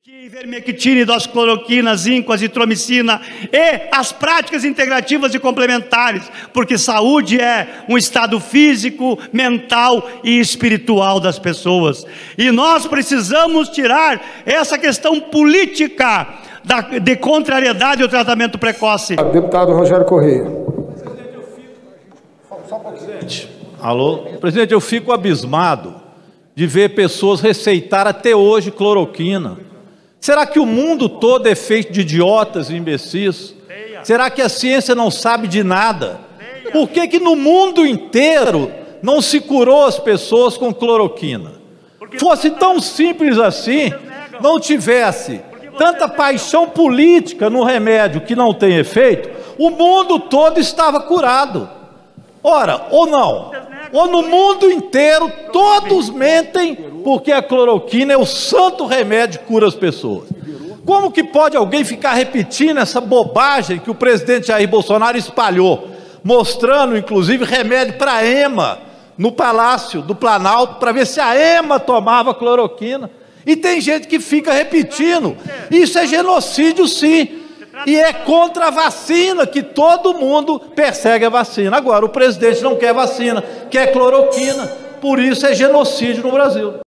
Ivermectina, hidroxicloroquina, zinco, azitromicina e as práticas integrativas e complementares, porque saúde é um estado físico, mental e espiritual das pessoas. E nós precisamos tirar essa questão política de contrariedade ao tratamento precoce. Deputado Rogério Correia. Alô? Presidente, eu fico abismado de ver pessoas receitar até hoje cloroquina. Será que o mundo todo é feito de idiotas e imbecis? Será que a ciência não sabe de nada? Por que no mundo inteiro não se curou as pessoas com cloroquina? Fosse tão simples assim, não tivesse tanta paixão política no remédio que não tem efeito, o mundo todo estava curado. Ora, ou não, ou no mundo inteiro todos mentem porque a cloroquina é o santo remédio que cura as pessoas. Como que pode alguém ficar repetindo essa bobagem que o presidente Jair Bolsonaro espalhou, mostrando inclusive remédio para a EMA no Palácio do Planalto, para ver se a EMA tomava cloroquina? E tem gente que fica repetindo. Isso é genocídio, sim. E é contra a vacina, que todo mundo persegue a vacina. Agora, o presidente não quer vacina, quer cloroquina. Por isso é genocídio no Brasil.